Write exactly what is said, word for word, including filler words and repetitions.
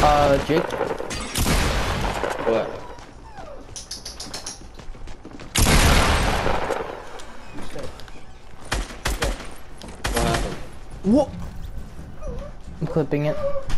Uh, Jake. What? What happened? What? I'm clipping it.